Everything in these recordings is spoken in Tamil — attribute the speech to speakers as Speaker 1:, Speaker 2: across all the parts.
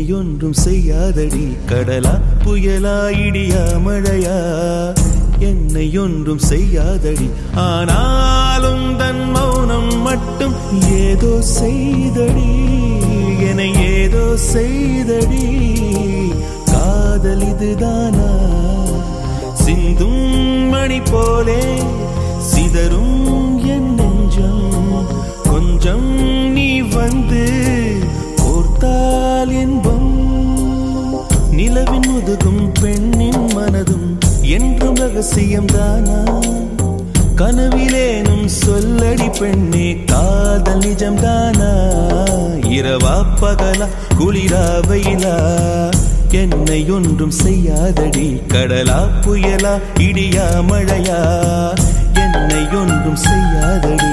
Speaker 1: என்னை ஒன்றும் செய்யாதடி கடலா புயலா இடியா மழையா என்னை ஒன்றும் செய்யாதடி ஆனாலும் தன் மௌனம் மட்டும் ஏதோ செய்தடி என்னை ஏதோ செய்தடி காதல் இதுதானா சிந்தும் மணி போலே சிதறும் என் நெஞ்சம் கொஞ்சம் நீ வந்து கோர்த்தால் என்பம் நிலவின் முதுகும் பெண்ணின் மனதும் என்றும் ரகசியம்தானா கனவிலேனும் சொல்லடி பெண்ணே காதல் நிஜம்தானா இரவா பகலா குளிரா வெயிலா என்னை ஒன்றும் செய்யாதடி கடலா புயலா இடியா மழையா என்னை ஒன்றும் செய்யாதடி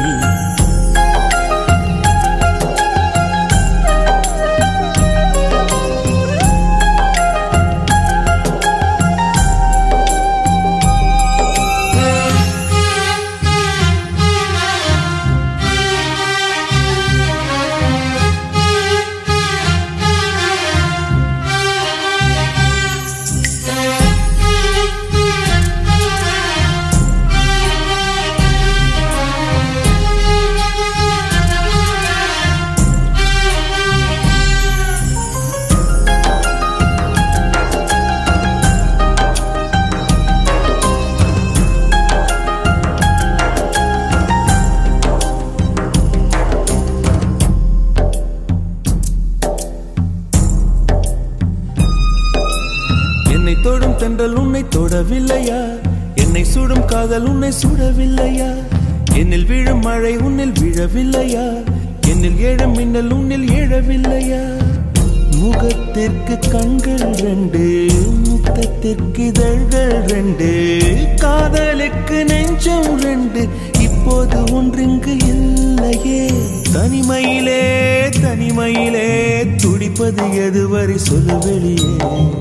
Speaker 1: தென்றல் உன்னை தொடவில்லையா என்னை சுடும் காதல் உன்னை சுடவில்லையா என்னில் விழும் மழை உன்னில் விழவில்லையா என்னில் ஏழும் மின்னல் உன்னில் ஏழவில்லையா முகத்திற்கு கண்கள் ரெண்டு முத்தத்திற்கு இதழ்கள் ரெண்டு காதலுக்கு நெஞ்சம் ரெண்டு இப்போது ஒன்றிங்கு இல்லையே தனிமையிலே தனிமையிலே துடிப்பது எதுவரை சொல்ல வெளியே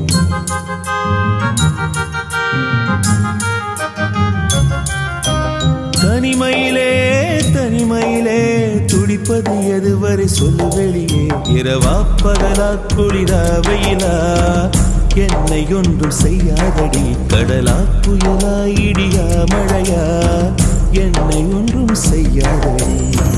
Speaker 1: தனிமையிலே தனிமையிலே துடிப்பது எதுவரை சொல்ல வெளியே இரவா பகலா குளிரா வெயிலா என்னை ஒன்றும் செய்யாதடி கடலா புயலா இடியா மழையா என்னை ஒன்றும் செய்யாதடி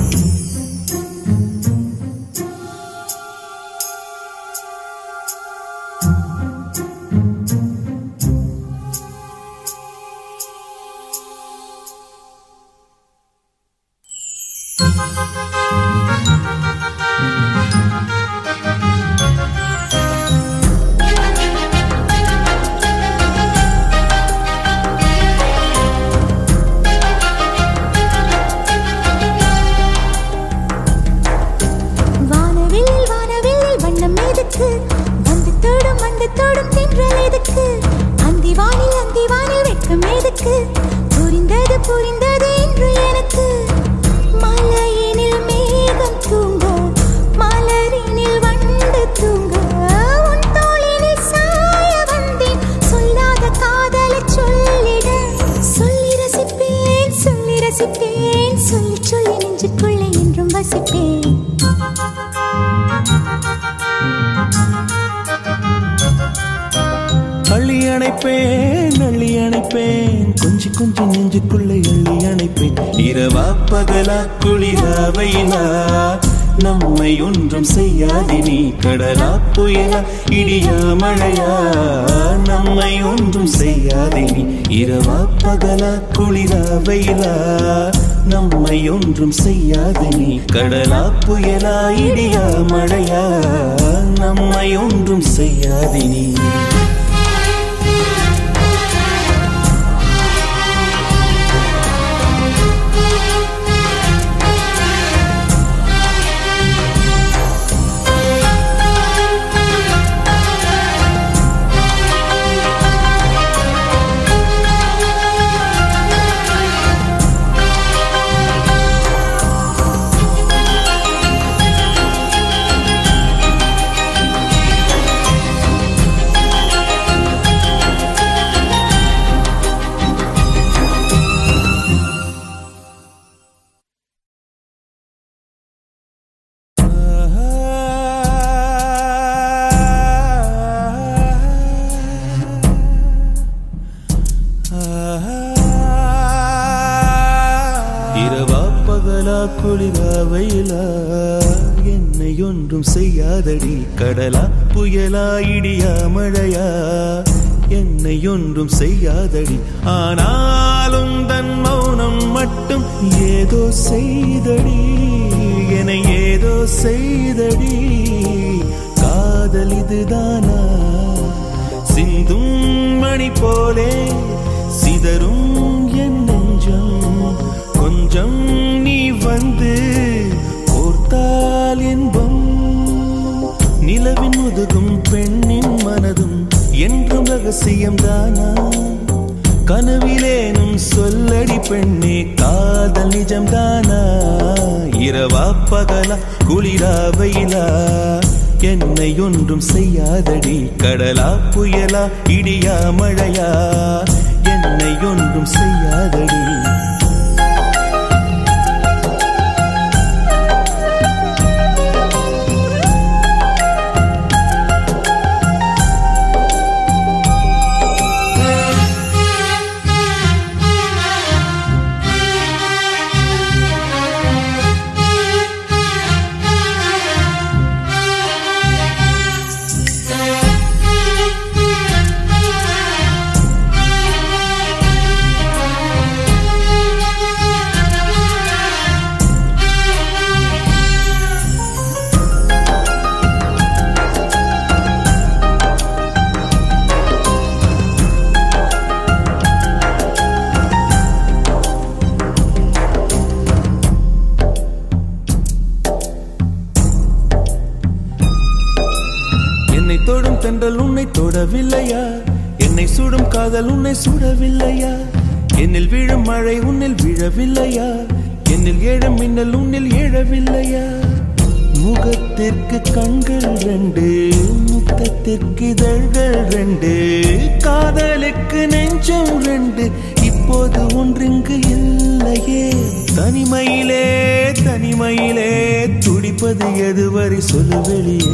Speaker 1: அள்ளி அணைப்பேன் கொஞ்சி கொஞ்சி நெஞ்சுக்குள்ளே அள்ளி அணைப்பேன் இரவா பகலா குளிரா வெயிலா நம்மை ஒன்றும் செய்யாதே நீ கடலா புயலா இடியா மழையா நம்மை ஒன்றும் செய்யாதே நீ இரவா பகலா குளிரா வெயிலா நம்மை ஒன்றும் செய்யாதே நீ கடலா புயலா இடியா மழையா நம்மை ஒன்றும் செய்யாதே நீ செய்யாதடி கடலா புயலா இடியா மழையா என்னை ஒன்றும் செய்யாதடி ஆனாலும் தன் மௌனம் மட்டும் ஏதோ செய்தடி என்னை ஏதோ செய்தடி காதல் இதுதானா சிந்தும் மணி போலே சிதறும் என் நெஞ்சம் கொஞ்சம் நீ வந்து கோர்த்தால் என்பம் நிலவின் முதுகும் பெண்ணின் மனதும் என்றும் ரகசியம் தானா கனவிலேனும் சொல்லடி பெண்ணே காதல் நிஜம் தானா இரவா பகலா குளிரா வெயிலா என்னை ஒன்றும் செய்யாதடி கடலா புயலா இடியா மழையா என்னை ஒன்றும் செய்யாதடி தொடும் தென்றல் உன்னை தொடவில்லையா என்னை சுடும் காதல் உன்னை சுடவில்லையா என்னில் விழும் மழை உன்னில் விழவில்லையா என்னில் ஏழும் மின்னல் உன்னில் ஏழவில்லையா முகத்திற்கு கண்கள் ரெண்டு முத்தத்திற்கு இதழ்கள் ரெண்டு காதலுக்கு நெஞ்சம் ரெண்டு இப்போது ஒன்றிங்கு இல்லையே தனிமையிலே தனிமையிலே துடிப்பது எதுவரை சொல்லு வெளியே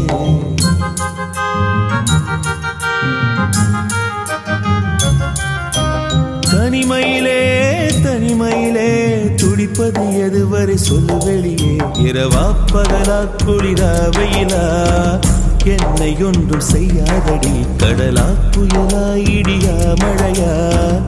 Speaker 1: தனிமையிலே தனிமையிலே துடிப்பது எதுவரை சொல்லு வெளியே இரவா பகலா குளிரா வெயிலா என்னை ஒன்றும் செய்யாதடி கடலா புயலா இடியா மழையா